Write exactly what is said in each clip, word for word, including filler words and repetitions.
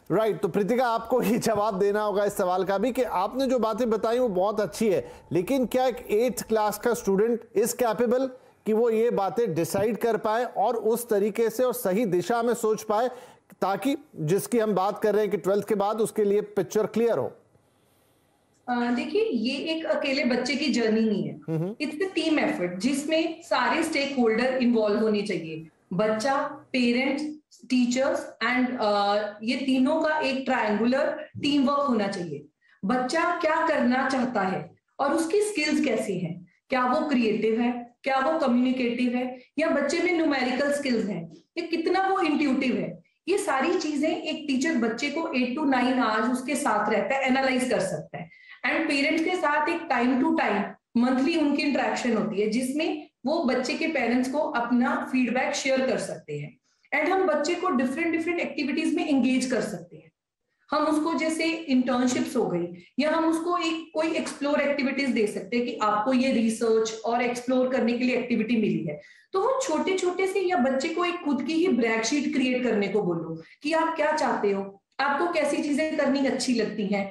Right right, तो प्रीतिका आपको ही जवाब देना होगा इस सवाल का भी कि आपने जो बातें बताई वो बहुत अच्छी है, लेकिन क्या एक एट्थ क्लास का स्टूडेंट इज कैपेबल कि वो ये बातें डिसाइड कर पाए और उस तरीके से और सही दिशा में सोच पाए, ताकि जिसकी हम बात कर रहे हैं कि ट्वेल्थ के बाद उसके लिए पिक्चर क्लियर हो? देखिए, ये एक अकेले बच्चे की जर्नी नहीं है, इट्स अ टीम एफर्ट जिसमें सारे स्टेक होल्डर इन्वॉल्व होने चाहिए। बच्चा, पेरेंट्स, टीचर्स एंड ये तीनों का एक ट्रायंगुलर टीम वर्क होना चाहिए। बच्चा क्या करना चाहता है और उसकी स्किल्स कैसी हैं, क्या वो क्रिएटिव है, क्या वो कम्युनिकेटिव है, या बच्चे में न्यूमेरिकल स्किल्स हैं, या कितना वो इंट्यूटिव है। ये सारी चीजें एक टीचर बच्चे को एट टू नाइन आवर्स उसके साथ रहता है, एनालाइज कर सकता है। एंड पेरेंट्स के साथ एक टाइम टू टाइम मंथली उनकी इंटरेक्शन होती है जिसमें वो बच्चे के पेरेंट्स को अपना फीडबैक शेयर कर सकते हैं। एंड हम बच्चे को डिफरेंट डिफरेंट एक्टिविटीज में एंगेज कर सकते हैं। हम उसको जैसे इंटर्नशिप्स हो गई, या हम उसको एक कोई एक्सप्लोर एक्टिविटीज दे सकते हैं कि आपको ये रिसर्च और एक्सप्लोर करने के लिए एक्टिविटी मिली है, तो वो छोटे छोटे से, या बच्चे को एक खुद की ही ब्रैकशीट क्रिएट करने को बोलो कि आप क्या चाहते हो, आपको कैसी चीजें करनी अच्छी लगती हैं,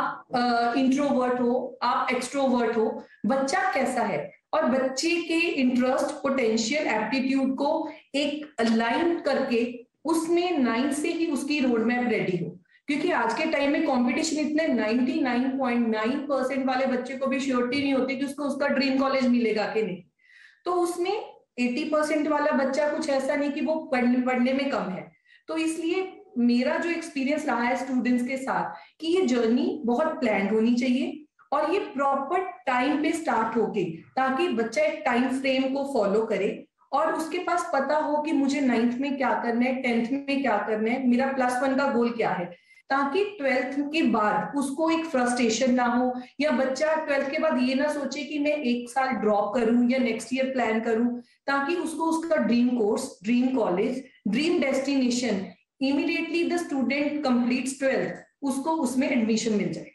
आप इंट्रोवर्ट uh, हो, आप एक्सट्रोवर्ट हो, बच्चा कैसा है, और बच्चे के इंटरेस्ट, पोटेंशियल, एप्टीट्यूड को एक अलाइन करके उसमें नाइन से ही उसकी रोड मैप रेडी हो। क्योंकि आज के टाइम में कंपटीशन इतने निन्यानवे पॉइंट नौ परसेंट वाले बच्चे को भी श्योरिटी नहीं होती कि उसको उसका ड्रीम कॉलेज मिलेगा कि नहीं। तो उसमें अस्सी परसेंट वाला बच्चा कुछ ऐसा नहीं कि वो पढ़ने पढ़ने में कम है। तो इसलिए मेरा जो एक्सपीरियंस रहा है स्टूडेंट्स के साथ कि ये जर्नी बहुत प्लान होनी चाहिए और ये प्रॉपर टाइम पे स्टार्ट होके, ताकि बच्चा एक टाइम फ्रेम को फॉलो करे और उसके पास पता हो कि मुझे नाइन्थ में क्या करना है, टेंथ में क्या करना है, मेरा प्लस वन का गोल क्या है, ताकि ट्वेल्थ के बाद उसको एक फ्रस्ट्रेशन ना हो, या बच्चा ट्वेल्थ के बाद ये ना सोचे कि मैं एक साल ड्रॉप करूं या नेक्स्ट ईयर प्लान करूं, ताकि उसको उसका dream course, dream college, dream destination immediately the student completes twelfth, उसको उसमें एडमिशन मिल जाए।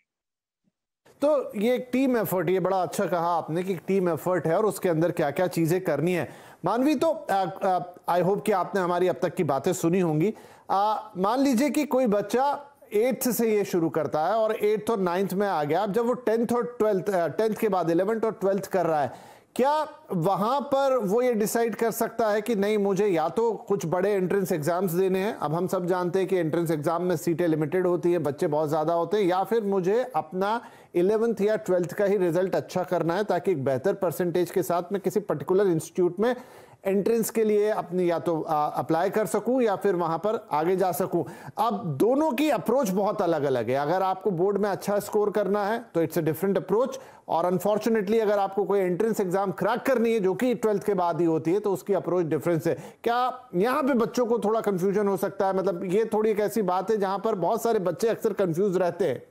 तो ये एक टीम एफर्ट, ये बड़ा अच्छा कहा आपने कि टीम एफर्ट है और उसके अंदर क्या क्या चीजें करनी है। मानवी, तो आई होप कि आपने हमारी अब तक की बातें सुनी होंगी। मान लीजिए कि कोई बच्चा एट्थ से ये शुरू करता है और एट्थ और नाइन्थ में आ गया, अब जब वो टेंथ और ट्वेल्थ टेंथ के बाद इलेवेंथ और ट्वेल्थ कर रहा है, क्या वहां पर वो ये डिसाइड कर सकता है कि नहीं, मुझे या तो कुछ बड़े एंट्रेंस एग्जाम्स देने हैं, अब हम सब जानते हैं कि एंट्रेंस एग्जाम में सीटें लिमिटेड होती है, बच्चे बहुत ज्यादा होते हैं, या फिर मुझे अपना इलेवेंथ या ट्वेल्थ का ही रिजल्ट अच्छा करना है ताकि एक बेहतर परसेंटेज के साथ मैं किसी पर्टिकुलर इंस्टीट्यूट में एंट्रेंस के लिए अपनी या तो अप्लाई कर सकूं या फिर वहां पर आगे जा सकूं। अब दोनों की अप्रोच बहुत अलग अलग है। अगर आपको बोर्ड में अच्छा स्कोर करना है तो इट्स अ डिफरेंट अप्रोच, और अनफॉर्चुनेटली अगर आपको कोई एंट्रेंस एग्जाम क्रैक करनी है जो कि ट्वेल्थ के बाद ही होती है तो उसकी अप्रोच डिफरेंस है। क्या यहां पे बच्चों को थोड़ा कंफ्यूजन हो सकता है? मतलब ये थोड़ी एक ऐसी बात है जहां पर बहुत सारे बच्चे अक्सर कंफ्यूज रहते हैं।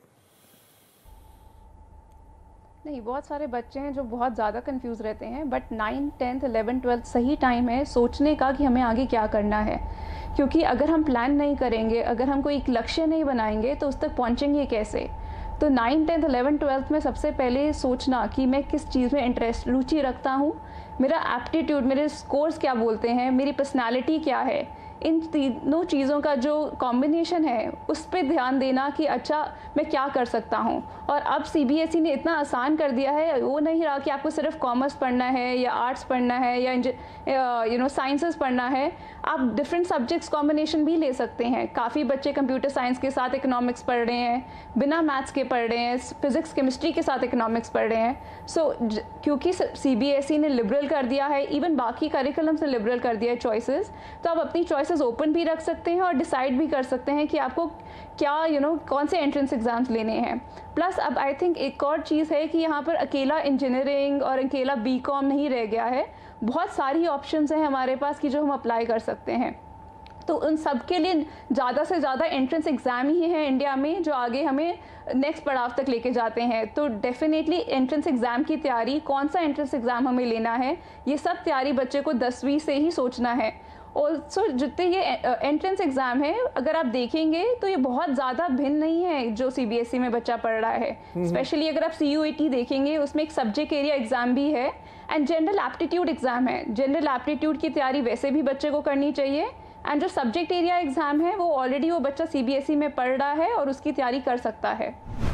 नहीं, बहुत सारे बच्चे हैं जो बहुत ज़्यादा कंफ्यूज रहते हैं, but nine tenth eleven twelfth सही टाइम है सोचने का कि हमें आगे क्या करना है। क्योंकि अगर हम प्लान नहीं करेंगे, अगर हम कोई एक लक्ष्य नहीं बनाएंगे तो उस तक पहुंचेंगे कैसे। तो नाइन टेंथ इलेवन ट्वेल्थ में सबसे पहले सोचना कि मैं किस चीज़ में इंटरेस्ट, रुचि रखता हूँ, मेरा एप्टीट्यूड, मेरे स्कोर्स क्या बोलते हैं, मेरी पर्सनैलिटी क्या है, इन तीनों चीज़ों का जो कॉम्बिनेशन है उस पर ध्यान देना कि अच्छा मैं क्या कर सकता हूँ। और अब सीबीएसई ने इतना आसान कर दिया है, वो नहीं रहा कि आपको सिर्फ कॉमर्स पढ़ना है या आर्ट्स पढ़ना है या यू नो साइंसेस पढ़ना है, आप डिफरेंट सब्जेक्ट्स कॉम्बिनेशन भी ले सकते हैं। काफ़ी बच्चे कंप्यूटर साइंस के साथ इकोनॉमिक्स पढ़ रहे हैं, बिना मैथ्स के पढ़ रहे हैं, फिजिक्स केमिस्ट्री के साथ इकोनॉमिक्स पढ़ रहे हैं। सो so, क्योंकि सीबीएसई ने लिबरल कर दिया है, इवन बाकी करिकुलम्स ने लिबरल कर दिया है चॉइसेस, तो आप अपनी चॉइसेस ओपन भी रख सकते हैं और डिसाइड भी कर सकते हैं कि आपको क्या यू you नो know, कौन से एंट्रेंस एग्जाम्स लेने हैं। प्लस अब आई थिंक एक और चीज़ है कि यहाँ पर अकेला इंजीनियरिंग और अकेला बी कॉम नहीं रह गया है, बहुत सारी ऑप्शंस हैं हमारे पास कि जो हम अप्लाई कर सकते हैं। तो उन सब के लिए ज़्यादा से ज़्यादा एंट्रेंस एग्ज़ाम ही हैं इंडिया में जो आगे हमें नेक्स्ट पड़ाव तक लेके जाते हैं। तो डेफिनेटली एंट्रेंस एग्ज़ाम की तैयारी, कौन सा एंट्रेंस एग्ज़ाम हमें लेना है, ये सब तैयारी बच्चे को दसवीं से ही सोचना है। और सो जितने ये एंट्रेंस एग्ज़ाम है अगर आप देखेंगे तो ये बहुत ज़्यादा भिन्न नहीं है जो सीबीएसई में बच्चा पढ़ रहा है। स्पेशली अगर आप सीयूईटी देखेंगे उसमें एक सब्जेक्ट एरिया एग्ज़ाम भी है एंड जनरल एप्टीट्यूड एग्ज़ाम है। जनरल एप्टीट्यूड की तैयारी वैसे भी बच्चे को करनी चाहिए, एंड जो सब्जेक्ट एरिया एग्ज़ाम है वो ऑलरेडी वो बच्चा सी बी एस ई में पढ़ रहा है और उसकी तैयारी कर सकता है।